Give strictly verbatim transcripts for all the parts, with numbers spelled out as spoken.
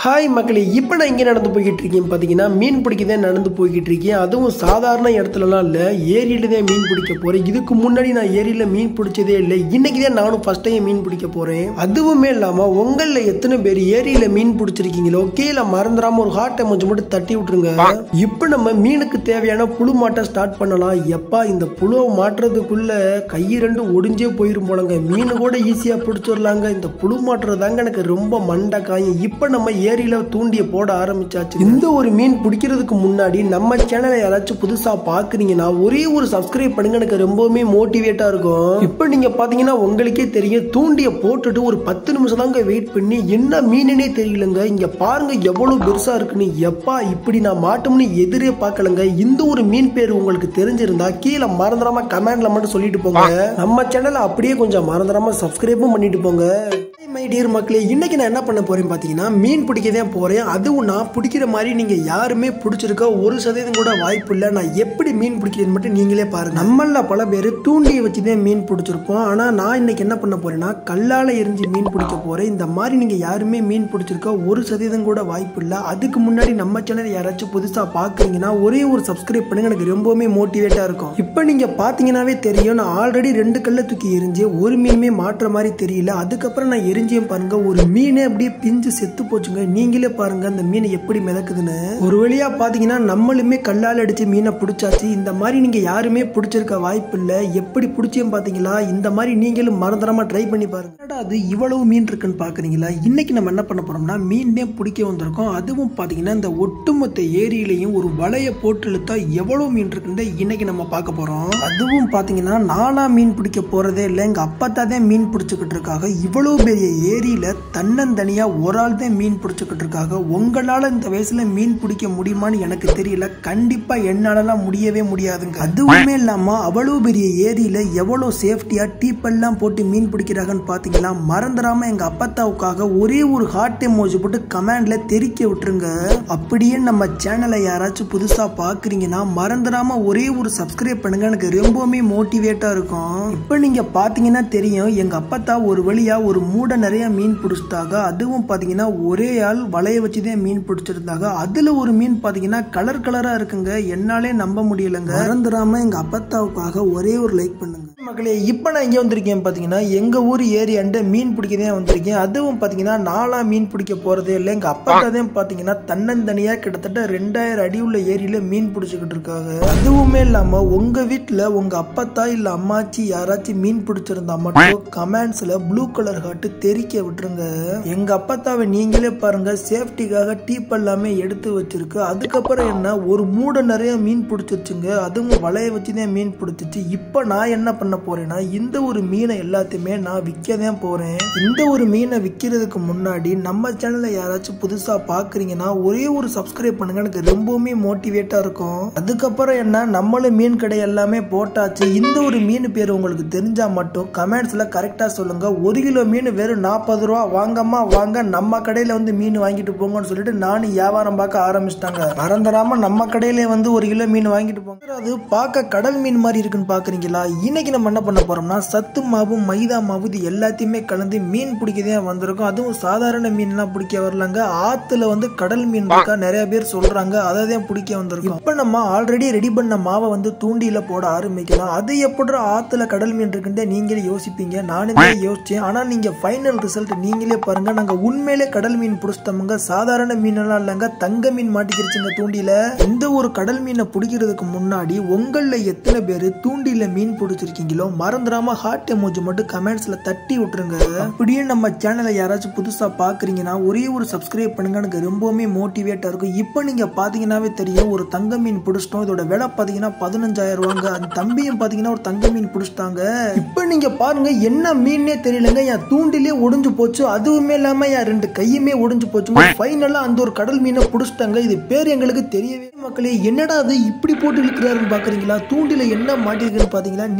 Hi மக்களே, இப்போ நான் இங்கே நடந்து போய்கிட்டு இருக்கேன். பார்த்தீங்கன்னா மீன் பிடிக்க தான் நடந்து போய்கிட்டு இருக்கேன். அதுவும் சாதாரண இடத்துலலாம் இல்லை, ஏரியில தான் மீன் பிடிக்க போகிறேன். இதுக்கு முன்னாடி நான் ஏரியில் மீன் பிடிச்சதே இல்லை. இன்னைக்கு தான் நானும் ஃபர்ஸ்ட் டைம் மீன் பிடிக்க போகிறேன். அதுவுமே இல்லாமல் உங்களில் எத்தனை பேர் ஏரியில் மீன் பிடிச்சிருக்கீங்களோ கீழே மறந்துடாமல் ஒரு ஹார்ட் எமோஜி மட்டும் தட்டி விட்டுருங்க. இப்போ நம்ம மீனுக்கு தேவையான புழு மாட்ட ஸ்டார்ட் பண்ணலாம். எப்பா இந்த புழுவை மாட்டுறதுக்குள்ள கை ரெண்டு ஒடிஞ்சே போயிரும் போலங்க. மீன் கூட ஈஸியாக பிடிச்சிடலாங்க. இந்த புழு மாட்டுறதாங்க எனக்கு ரொம்ப மண்டை காயும். இப்போ நம்ம ஏரியில தூண்டிய போட ஆரம்பிச்சாச்சு. இந்த ஒரு மீன் பிடிக்கிறதுக்கு முன்னாடி நம்ம சேனலை யாராச்சும் புதுசா பாக்குறீங்கன்னா ஒரே ஒரு சப்ஸ்கிரைப் பண்ணுங்க, எனக்கு ரொம்பவுமே மோட்டிவேட்டா இருக்கும். இப்போ நீங்க பாத்தீங்கன்னா உங்களுக்கே தெரியும், தூண்டிய போட்டுட்டு ஒரு பத்து நிமிஷம் தாங்க வெயிட் பண்ணி என்ன மீனே தெரியலங்க. இங்க பாருங்க எவ்வளவு பெருசா இருக்குன்னு. எப்பா இப்படி நான் மாட்டோம்னு எதிரே பார்க்கலங்க. இந்த ஒரு மீன் பேர் உங்களுக்கு தெரிஞ்சிருந்தா கீழே மறந்துடாம கமெண்ட்ல மட்டும் சொல்லிட்டு போங்க. நம்ம சேனலை அப்படியே கொஞ்சம் மறந்துடாம சப்ஸ்கிரைபும் பண்ணிட்டு போங்க. மை டியர் மக்களே, இன்னைக்கு நான் என்ன பண்ண போறேன் பாத்தீங்கன்னா மீன் பிடிக்க தான் போறேன். அதுவும் நான் பிடிக்கிற மாதிரி நீங்க யாருமே பிடிச்சிருக்க ஒரு சதவீதம் கூட வாய்ப்பு இல்லை. நான் எப்படி மீன் பிடிக்கிறேன்னு மட்டும் நீங்களே பாருங்க. நம்மள பல பேர் தூண்டியை வச்சுதான் மீன் பிடிச்சிருப்போம். ஆனா நான் இன்னைக்கு என்ன பண்ண போறேன்னா கல்லால எரிஞ்சு மீன் பிடிக்க போறேன். இந்த மாதிரி நீங்க யாருமே மீன் பிடிச்சிருக்க ஒரு சதவீதம் கூட வாய்ப்பு இல்லை. அதுக்கு முன்னாடி நம்ம சேனல் யாராச்சும் புதுசா பாக்குறீங்கன்னா ஒரே ஒரு சப்ஸ்கிரைப் பண்ணுங்க, எனக்கு ரொம்பவுமே மோட்டிவேட்டா இருக்கும். இப்போ நீங்க பாத்தீங்கன்னாவே தெரியும், நான் ஆல்ரெடி ரெண்டு கல்ல தூக்கி எரிஞ்சு ஒரு மீனுமே மாற்ற மாதிரி தெரியல. அதுக்கப்புறம் நான் எரிஞ்சு பாருங்க, ஒரு மீனே அப்படியே பிஞ்சு செத்து போச்சுங்க. நீங்களே பாருங்க அந்த மீன் எப்படி மிதக்குதுன்னு. ஒரு வழியா பாத்தீங்கன்னா நம்மளுமே கல்லால் அடிச்சு மீனை பிடிச்சாச்சு. இந்த மாதிரி நீங்க யாருமே பிடிச்சிருக்க வாய்ப்பு இல்ல. எப்படி பிடிச்சேன்னு பாத்தீங்களா? இந்த மாதிரி நீங்களும் மறந்துடாம ட்ரை பண்ணி பாருங்க. அது இவ்வளவு மீன் இருக்குன்னு பாக்குறீங்களா? இன்னைக்கு நம்ம என்ன பண்ண போறோம்னா மீனே பிடிக்க வந்திருக்கோம். அதுவும் பாத்தீங்கன்னா இந்த ஒட்டுமொத்த ஏரியிலையும் ஒரு வலைய போட்டு இழுத்தா எவ்வளவு மீன் இருக்குன்னு இன்னைக்கு நம்ம பார்க்க போறோம். அதுவும் பாத்தீங்கன்னா நானா மீன் பிடிக்க போறதே இல்லை, எங்க அப்பா தான் மீன் பிடிச்சுக்கிட்டு இருக்காங்க. இவ்வளவு பெரிய ஏரியில தன்னந்தனியா ஒரு ஆள் தான் மீன் பிடிச்சுக்கிட்டு இருக்காங்க. உங்களால இந்த வயசுல மீன் பிடிக்க முடியுமான்னு எனக்கு தெரியல. கண்டிப்பா என்னாலலாம் முடியவே முடியாதுங்க. அதுவுமே இல்லாம அவ்வளவு பெரிய ஏரியில எவ்வளவு சேஃப்டியா டீப் எல்லாம் போட்டு மீன் பிடிக்கிறாங்கன்னு பாத்தீங்களா? மறந்துடாம எங்க அப்பத்தாவுக்காக ஒரே ஒரு ஹார்ட் எமோஜி போட்டு கமெண்ட்ல தெரிக்க விட்டுருங்க. அப்படியே நம்ம சேனலை யாராச்சும் புதுசா பாக்குறீங்கன்னா மறந்துடாம ஒரே ஒரு சப்ஸ்கிரைப் பண்ணுங்க, எனக்கு ரொம்பவுமே மோட்டிவேட்டா இருக்கும். இப்ப நீங்க பாத்தீங்கன்னா தெரியும், எங்க அப்பத்தா ஒரு வழியா ஒரு மூட நிறைய மீன் பிடிச்சிட்டாங்க. அதுவும் பாத்தீங்கன்னா ஒரே ஆள் வலைய வச்சுதான் மீன் பிடிச்சிருந்தாங்க. அதுல ஒரு மீன் பாத்தீங்கன்னா கலர் கலரா இருக்குங்க. என்னாலே நம்ப முடியலங்க. மறந்துடாம எங்க அப்பத்தாவுக்காக ஒரே ஒரு லைக் பண்ணுங்க மக்களே. இப்ப நான் இங்க வந்திருக்கேன் பாத்தீங்கன்னா எங்க ஊர் ஏரியாண்ட மீன் பிடிக்கதான் வந்திருக்கேன். அதுவும் பாத்தீங்கன்னா நாளா மீன் பிடிக்க போறதே இல்லை. எங்க அப்பாத்தான் பாத்தீங்கன்னா தன்னந்தனியா கிட்டத்தட்ட ரெண்டாயிரம் அடி உள்ள ஏரியில மீன் பிடிச்சுக்கிட்டு இருக்காங்க. அதுவுமே இல்லாம உங்க வீட்டுல உங்க அப்பத்தா இல்ல அம்மாச்சி யாராச்சும் மீன் பிடிச்சிருந்தா மட்டும் கமெண்ட்ஸ்ல ப்ளூ கலர் ஹார்ட் தெரிக்க விட்டுருங்க. எங்க அப்பத்தாவை நீங்களே பாருங்க, சேஃப்டிக்காக டீப் எல்லாமே எடுத்து வச்சிருக்கு. அதுக்கப்புறம் என்ன ஒரு மூட நிறைய மீன் பிடிச்சிருச்சுங்க. அதுவும் வலைய வச்சுதான் மீன் பிடிச்சிச்சு. இப்ப நான் என்ன பண்ண போறேன்னா இந்த ஒரு மீனை எல்லாத்தையுமே நான் விற்கதான் போறேன். இந்த ஒரு மீனை விற்கிறதுக்கு முன்னாடி நம்ம சேனலை யாராச்சும் புதுசா பாக்குறீங்கன்னா ஒரே ஒரு சப்ஸ்கிரைப் பண்ணுங்க, எனக்கு ரொம்பவுமே மோட்டிவேட்டா இருக்கும். அதுக்கப்புறம் என்ன நம்மளும் மீன் கடை எல்லாமே போட்டாச்சு. இந்த ஒரு மீன் பேர் உங்களுக்கு தெரிஞ்சா மட்டும் கமெண்ட்ஸ்ல கரெக்டா சொல்லுங்க. ஒரு கிலோ மீன் வெறும் நாற்பது ரூபா. வாங்கம்மா வாங்க, நம்ம கடையில வந்து மீன் வாங்கிட்டு போங்கன்னு சொல்லிட்டு நானும் வியாபாரம் பார்க்க ஆரம்பிச்சிட்டாங்க. மறந்துடாம நம்ம கடையில வந்து ஒரு கிலோ மீன் வாங்கிட்டு போங்க. அது பார்க்க கடல் மீன் மாதிரி இருக்குன்னு பாக்குறீங்களா? இன்னைக்கு நம்ம என்ன பண்ண போறோம்னா சத்து மாவு மைதா மாவு இது எல்லாத்தையுமே கலந்து மீன் பிடிக்கதே வந்திருக்கும். அதுவும் சாதாரண மீன் எல்லாம் பிடிக்க வரலங்க. ஆத்துல வந்து கடல் மீன் இருக்கா நிறைய பேர் சொல்றாங்க, அதை பிடிக்க வந்திருக்கும். இப்ப நம்ம ஆல்ரெடி ரெடி பண்ண மாவை வந்து தூண்டியில போட ஆரம்பிக்கலாம். அது எப்படி ஆத்துல கடல் மீன் இருக்குன்னு நீங்களே யோசிப்பீங்க, நானுமே யோசிச்சேன். ஆனா நீங்க ஃபைனல் ரிசல்ட் நீங்களே பாருங்க. நாங்க உண்மையிலே கடல் மீன் பிடிச்சிட்டோமுங்க, சாதாரண மீன் எல்லாம் இல்லங்க. தங்க மீன் மாட்டிக்கிருச்சுங்க தூண்டியில. இந்த ஒரு கடல் மீனை பிடிக்கிறதுக்கு முன்னாடி உங்கள எத்தனை பேரு தூண்டியில மீன் பிடிச்சிருக்கீங்களோ மறந்துடாம ஹார்ட் எமோஜி மட்டும் கமெண்ட்ஸ்ல தட்டி விட்டுருங்க. அப்படியே நம்ம சேனலை யாராச்சும் புதுசா பாக்குறீங்கன்னா ஒரே ஒரு சப்ஸ்கிரைப் பண்ணுங்க, எனக்கு ரொம்பவுமே மோட்டிவேட்டா இருக்கும். இப்போ நீங்க பாத்தீங்கன்னாவே தெரியும், ஒரு தங்க மீன் பிடிச்சிட்டோம். இதோட விலை பாத்தீங்கன்னா பதினஞ்சாயிரம் ரூபாங்க. அந்த தம்பியும் பாத்தீங்கன்னா ஒரு தங்க மீன் பிடிச்சிட்டாங்க. இப்போ நீங்க பாருங்க என்ன மீனே தெரியலங்க. என் தூண்டிலே ஒடிஞ்சு போச்சு. அதுவுமே இல்லாம என் ரெண்டு கையுமே ஒடிஞ்சு போச்சு. ஃபைனலா அந்த ஒரு கடல் மீனை பிடிச்சிட்டாங்க. இது பேர் எங்களுக்கு தெரியவே மக்களே. என்னடா அது இப்படி போட்டு இழுக்கிறாருன்னு பாக்குறீங்களா? தூண்டில என்ன மாட்டிருக்குன்னு பாத்தீங்களா? நீங்களே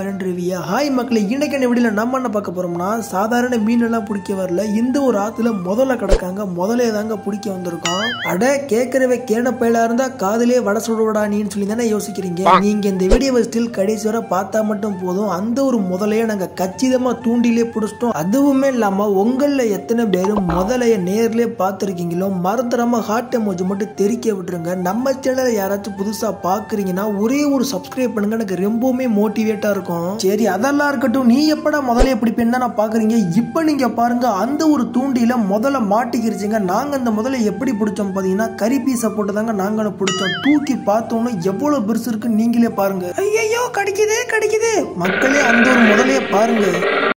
விளையாண்டுருவியா? ஹாய் மக்களே, இன்னைக்கு என்ன வீடியோல நம்ம என்ன பார்க்க போறோம்னா, சாதாரண மீன் எல்லாம் பிடிக்க வரல, இந்த ஒரு ஆத்துல முதல்ல கிடக்காங்க, முதலே தாங்க பிடிக்க வந்திருக்கோம். அட கேட்கறவே கேன பயிலா இருந்தா காதலே வட சுடுவடா நீன்னு சொல்லி தானே யோசிக்கிறீங்க. நீங்க இந்த வீடியோவை ஸ்டில் கடைசி வரை பார்த்தா மட்டும் போதும். அந்த ஒரு முதலைய நாங்க கச்சிதமா தூண்டிலே பிடிச்சிட்டோம். அதுவுமே இல்லாம உங்கள எத்தனை பேரும் முதலைய நேர்லயே பார்த்திருக்கீங்களோ மறந்துடாம ஹார்ட் எமோஜி மட்டும் தெரிக்க விட்டுருங்க. நம்ம சேனலை யாராச்சும் புதுசா பாக்குறீங்கன்னா ஒரே ஒரு சப்ஸ்கிரைப் பண்ணுங்க, எனக்கு ரொம்பவுமே மோட்டிவேட்டா இருக்கும். சரி அதெல்லாம் இருக்கட்டும், நீ எப்படா முதல்ல பிடிப்பேன்னு தான் பாக்குறீங்க. இப்ப நீங்க பாருங்க, அந்த ஒரு தூண்டில முதல்ல மாட்டிக்கிருச்சுங்க. நாங்க அந்த முதல்ல எப்படி பிடிச்சோம் பாத்தீங்கன்னா, கறி பீஸை போட்டு தாங்க நாங்களும் பிடிச்சோம். தூக்கி பார்த்தோம்னா எவ்வளவு பெருசு இருக்கு நீங்களே பாருங்க. ஐயோ கடிக்குதே கடிக்குது மக்களே, அந்த ஒரு முதலைய பாருங்க.